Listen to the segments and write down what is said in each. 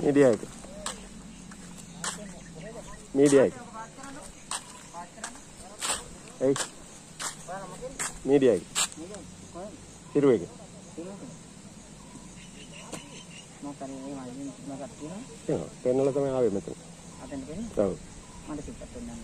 Media එක. Media එක. Hey. Media එක. Hiru එක. මොකක්ද මේ වලින් මොකක්ද තියෙනවා? තියෙනවා. පෙන්නලා තමයි ආවේ මෙතන. අතෙන් පෙන්නේ? ඔව්. මට පිටත් වෙන්න.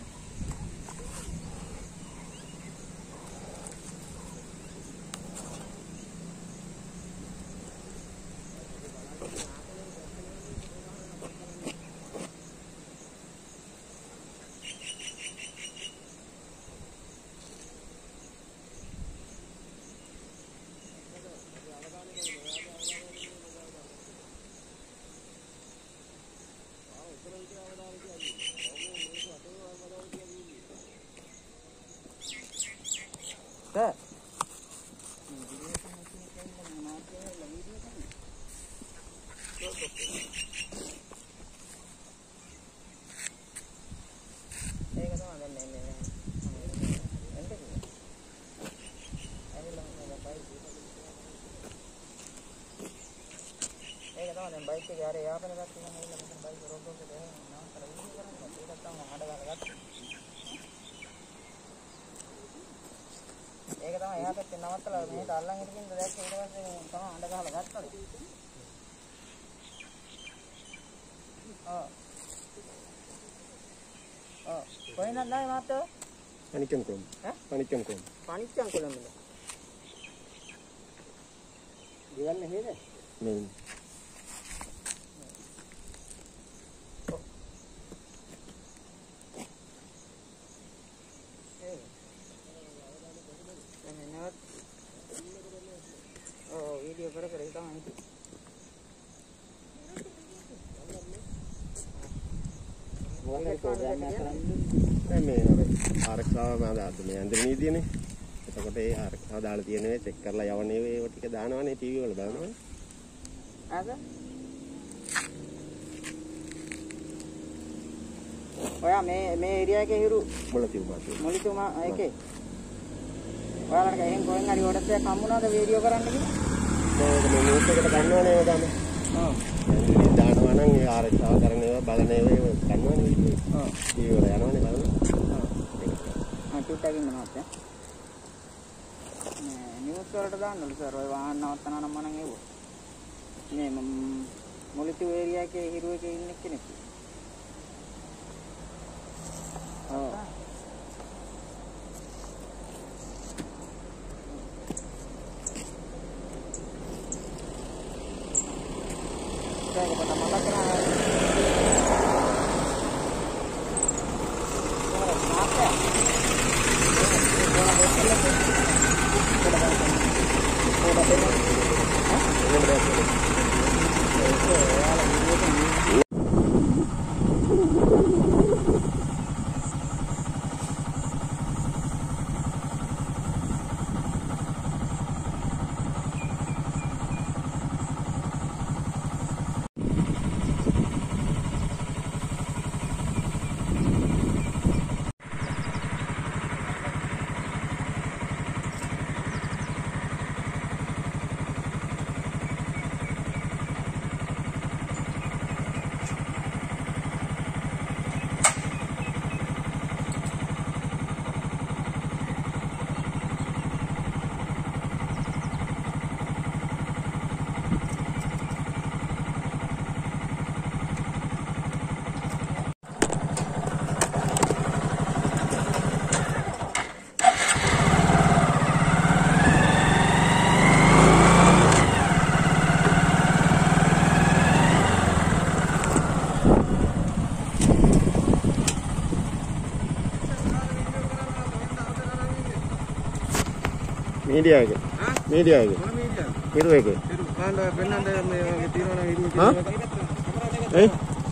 Sir. Baik ya, ya apa nih katanya ini mungkin baik rodo gitu ya. Nah, kalau ini kan kita tahu ada galak. ඒක තමයි එහා පැත්තේ නවත්තලා මෙහෙට අල්ලන් ඉඳින්න දැක්ක ඊට පස්සේ තමයි අඬ ගහලා ගත්තලු. කොහෙන්ද නැයි මාතෝ? Panikan kom. Panikan kom. පණිච්චන් කොළඹද? ගියන්නේ නේද? මේ video කර කර ඉතින් මොකක්ද ප්‍රෝග්‍රෑම් එක කරන්නේ මේ නේද ආරක්ෂාව මාදාද මේ අnder නීතියනේ එතකොට ඒ ආරක්ෂාව දාලා තියෙනවා චෙක් කරලා යවන්නේ ඒව ටික දානවනේ ටීවී වල බලනවනේ ආද ඔයා මේ ඒරියා එකේ හිරු මොලිතුමා ඒකේ ඔයාලට එහෙන් කොහෙන් හරි ඕඩර් එකක් හම්බුණාද වීඩියෝ කරන්න කියලා මේ නිවුස් එකට ගන්නවනේ ඒව ගන්න. ඔව්. දානවා නම් ඒ ආරක්ෂාව කරන ඒවා බලන ඒවා ගන්නවනේ. ඔව්. ටීවී වල යනවනේ බලන්න. ඔව්. ටුට්ටකින් මොනවද? මේ නිවුස් වලට දාන්නලු සර් ඔය වාහන නවත්තනවා නම් මනම් එව්වා. මේ මොලිතු ඒරියා එකේ හිරු එකේ ඉන්න කෙනෙක්. ඔව්. Media එක. Media එක. මොන මීඩියා? හිරු එක. හිරු කාණ්ඩ පෙන්නන්න මේ වගේ තියනවා නම් හිරු හා? ඒ?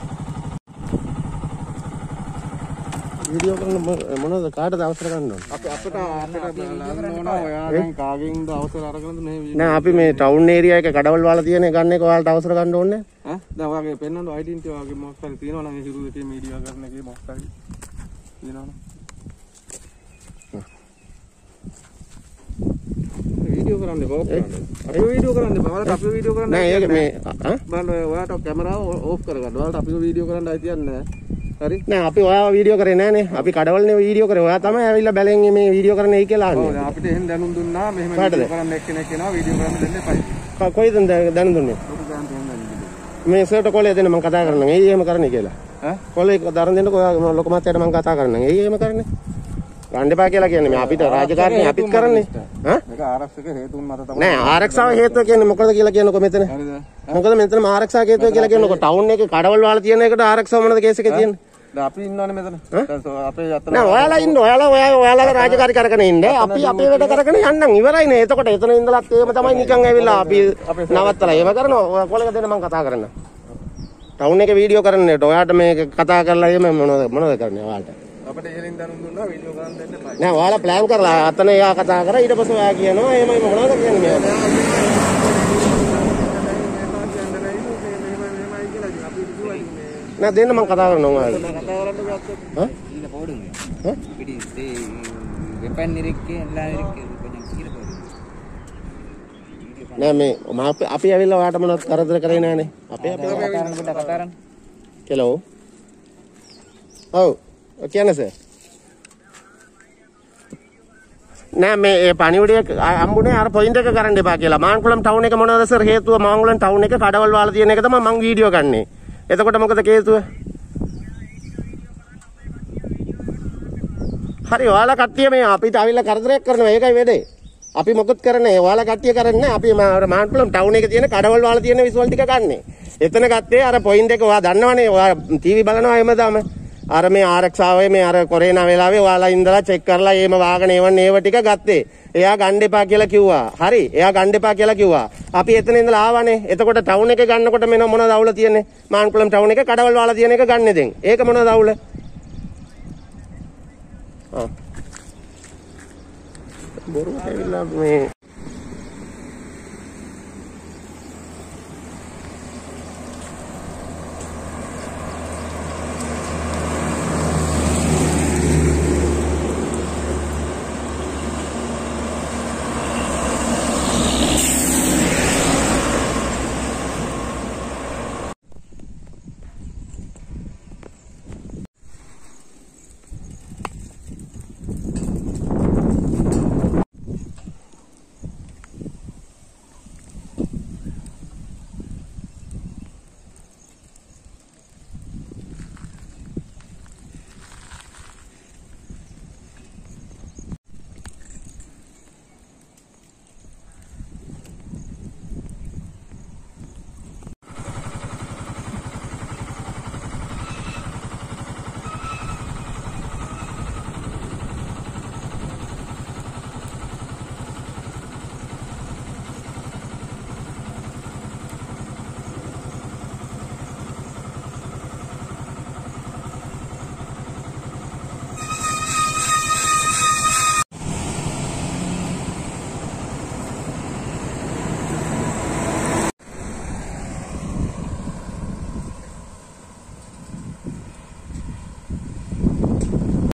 වීඩියෝ කරන මොනවද කාටද අවසර ගන්න ඕන? අපිට ඕන ඔයා දැන් කාගෙන්ද අවසර අරගෙනද මේ නෑ අපි මේ ටවුන් ඒරියා එක කඩවල් වල තියෙන ගන්න එක ඔයාලට අවසර ගන්න ඕනේ ඈ දැන් ඔයාගේ පෙන්නන්න ඩෙන්ටිටි ඔයාගේ මොකක් හරි තියෙනවා නම් හිරු එකේ මීඩියා කරන එකේ මොකක් හරි තියෙනවා නම් වීඩියෝ කරන්න එපා. ඕෆ් කරන්න. අපි වීඩියෝ කරන්න එපා. ඔයාලට අපි වීඩියෝ කරන්න නෑ ඒක මේ බලන්න ඔයාලට කැමරාව ඕෆ් කරගන්න. ඔයාලට අපි වීඩියෝ කරන්න අයිතියක් නෑ. හරි? නෑ අපි ඔයාව වීඩියෝ කරේ නෑනේ. අපි කඩවලනේ වීඩියෝ කරේ. ඔයා තමයි ඇවිල්ලා බැලෙන් මේ වීඩියෝ කරන්න එයි කියලා අහන්නේ. ඔව් අපිට එහෙන් දැනුම් දුන්නා මෙහෙම වීඩියෝ කරන්න එක්කෙනෙක් එනවා වීඩියෝ කරන්න දෙන්න එපයි. කොයිද දැනුම් දුන්නේ? ඔබ ගන්න දෙන්න. මේ සර්ට කොලේ දෙන්න මම කතා කරන්නම්. එයි එහෙම කරන්නේ කියලා. ඈ? කොලේ දරන් දෙන්නකෝ ඔයා ලොකු මාත්‍යට මම කතා කරන්නම්. එයි එහෙම කරන්නේ. ගන්න එපා කියලා කියන්නේ මේ අපිට රාජකාරිය අපිත් කරන්නේ. ඈ? මේක ආරක්ෂක හේතුන් මත තමයි. නෑ ආරක්ෂාව හේතුව කියන්නේ මොකද කියලා කියනකො මෙතන. හරිද? මොකද මෙතන ආරක්ෂා හේතුව කියලා කියනකො ටවුන් එකේ කඩවල් වල තියෙන එකට ආරක්ෂාව මොනවද කේස් එකේ තියෙන්නේ? දැන් අපි ඉන්නවනේ මෙතන. අපේ යතන නෑ ඔයාලා ඉන්න ඔයාලා රාජකාරී කරගෙන ඉන්න. අපි අපේ වැඩ කරගෙන යන්නම් ඉවරයිනේ. එතකොට එතන ඉඳලත් එහෙම තමයි නිකන් ඇවිල්ලා අපි නවත්තලා එහෙම කරනවා. කොලක දෙන්න මම කතා කරන්න. ටවුන් එකේ වීඩියෝ කරන්නට ඔයාට මේක කතා කරලා එහෙම මොනවද කරන්නේ ඔයාලට? අපිට ඉහලින් දැනුම් දුන්නා වීඩියෝ කරන්න දෙන්න එපයි. නෑ ඔයාලා ප්ලෑන් කරලා අතන එයා කතා කරා ඊට පස්සේ ඔයා කියනවා එහෙම මොනවද කියන්නේ නෑ දෙන්න මම කතා කරනවා ඔයාලට. කතා කරන්න ගත්තොත් ඈ? ඊළ போடுங்க. ඈ? இப்படி வெப்பன் இருக்கு எல்லாம் இருக்கு கொஞ்சம் கீழே போடுங்க. නෑ මේ අපි ඇවිල්ලා ඔයාට මොනවද කරදර කරේ නෑනේ. අපි කතාරන්න. කෙලෝ. ඔව්. කියන්න සර්. නෑ මේ පණිවිඩය අම්බුනේ අර පොයින්ට් එක කරන්න එපා කියලා. මාන්කුලම් ටවුන් එක මොනවද සර් හේතුව? මාන්කුලම් ටවුන් එක කඩවල් වල තියෙන එක තමයි මම වීඩියෝ ගන්නේ. එතකොට මොකද හේතුව? හරි ඔයාලා කට්ටිය මේ අපිට අවිල්ලා කරදරයක් කරනවා. ඒකයි වෙන්නේ. අපි මොකුත් කරන්නේ ඔයාලා කට්ටිය කරන්නේ අපි මාන්කුලම් ටවුන් එකේ තියෙන කඩවල් වල තියෙන විසුවල් ටික ගන්නෙ. එතන ගත්තේ අර පොයින්ට් එක ඔයා දන්නවනේ. ඔයා ටීවී බලනවා හැමදාම. අර මේ ආරක්ෂාවේ මේ අර කොරේනා වෙලාවේ ඔයාලා ඉඳලා චෙක් කරලා එහෙම වාගන ඒව ටික ගත්තේ. එයා ගන්න එපා කියලා කිව්වා. හරි. එයා ගන්න එපා කියලා කිව්වා. අපි එතන ඉඳලා ආවනේ. එතකොට ටවුන් එක ගන්නකොට මෙන්න මොනවද අවුල තියෙන්නේ? මාන්කුලම් ටවුන් එක කඩවල් වල තියෙන එක ගන්න දෙන්. ඒක මොනවද අවුල? බොරුවට ඇවිල්ලා මේ